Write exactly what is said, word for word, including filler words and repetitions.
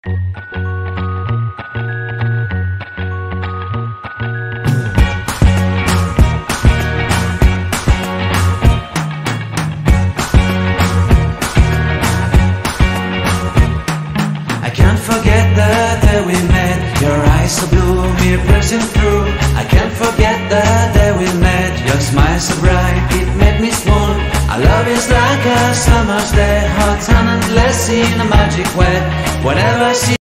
I can't forget the day we met. Your eyes so blue, me piercing through. I can't forget the day we met. Your smile so bright, it made me swoon. Our love is like a summer's day, hot and endless in a magic way. Whenever I see